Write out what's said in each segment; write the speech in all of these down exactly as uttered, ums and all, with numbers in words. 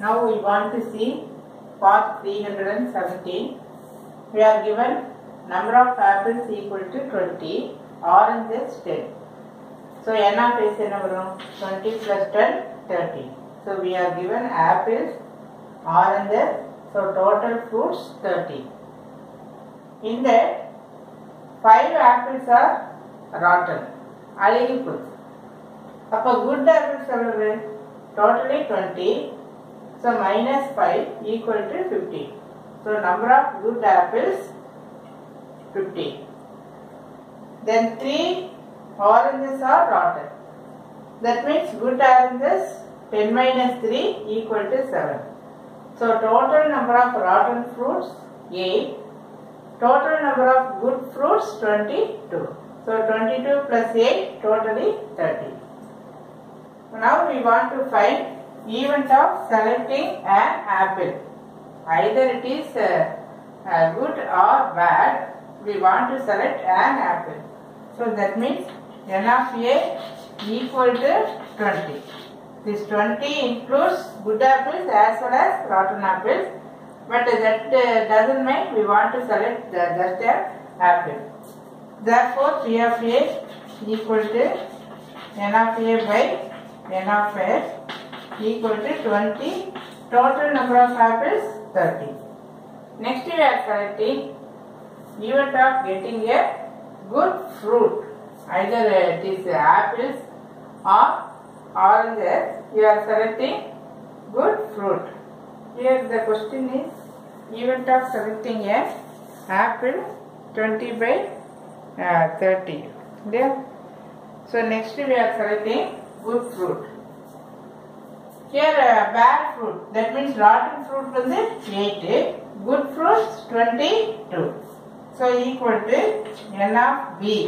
Now we want to see part three hundred seventeen. We are given number of apples equal to twenty, oranges ten. So n of s is twenty plus ten, thirty. So we are given apples, oranges, so total fruits thirty. In that, five apples are rotten. Already put. Appa good apples are totally twenty. So minus five equal to fifty. So number of good apples fifty. Then three oranges are rotten. That means good oranges ten minus three equal to seven. So total number of rotten fruits eight. Total number of good fruits twenty-two. So twenty-two plus eight totally thirty. Now we want to find event of selecting an apple. Either it is uh, uh, good or bad. We want to select an apple. So that means n of a equal to twenty. This twenty includes good apples as well as rotten apples. But that uh, doesn't mean we want to select uh, just an apple. Therefore, P of a equal to n of a by n of s equal to twenty. Total number of apples thirty. Next we are selecting event of getting a good fruit. Either it is apples or oranges. We are selecting good fruit. Here the question is event of selecting a apple twenty by uh, thirty. There. So next we are selecting good fruit. Here uh, bad fruit, that means rotten fruit is eight, good fruits twenty-two. So equal to n of b.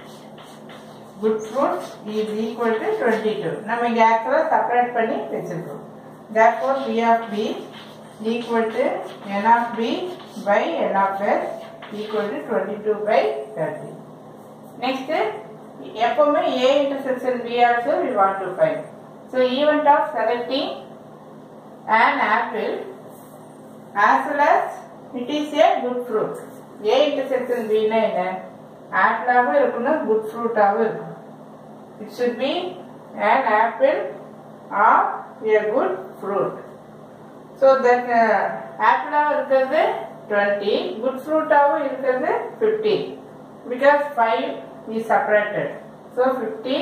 Good fruits is equal to twenty-two. Now we actually separate panni vechirukkom. Therefore P of b equal to n of b by n of s equal to twenty-two by thirty. Next, எப்பவுமே a intersection b also we want to find. So event of selecting an apple as well as it is a good fruit. A intersection b na enna? Apple ஆவும் இருக்கணும், good fruit ஆவும் இருக்கணும். It should be an apple or a good fruit. So that uh, apple ஆவும் இருக்கிறது twenty, good fruit ஆவும் இருக்கிறது fifty. Because five is separated. So fifty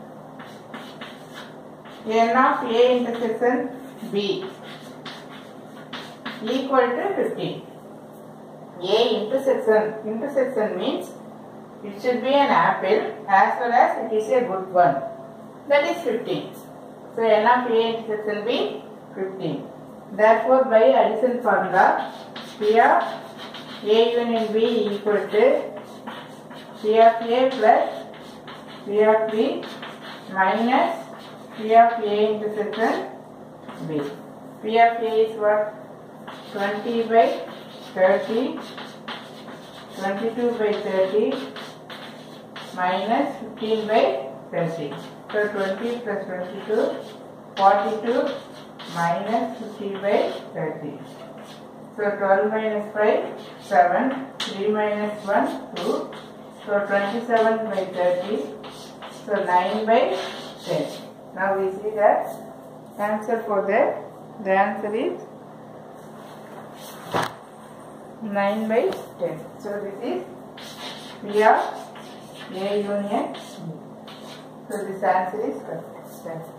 n of a intersection b equal to fifty. A intersection, intersection means it should be an apple as well as it is a good one. That is fifteen. So n of a intersection b fifteen. Therefore by addition formula P of a union b equal to P of a plus P of b minus P of a intersection b. P of a is what? twenty by thirty, twenty-two by thirty minus fifteen by thirty. So twenty plus twenty-two, forty-two minus fifty by thirty. So twelve minus five, seven, three minus one, two. So twenty-seven by thirty. So nine by ten. Now we see that answer for that. The answer is nine by ten. So this is P of A union B. So this answer is correct.